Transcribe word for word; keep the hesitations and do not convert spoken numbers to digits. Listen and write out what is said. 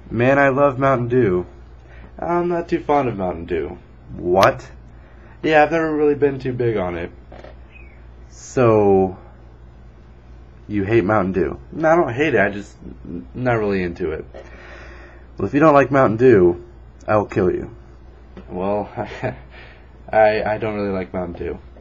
Man, I love Mountain Dew. I'm not too fond of Mountain Dew. What? Yeah, I've never really been too big on it. So, you hate Mountain Dew? No, I don't hate it, I just n- not really into it. Well, if you don't like Mountain Dew, I will kill you. Well, I, I don't really like Mountain Dew.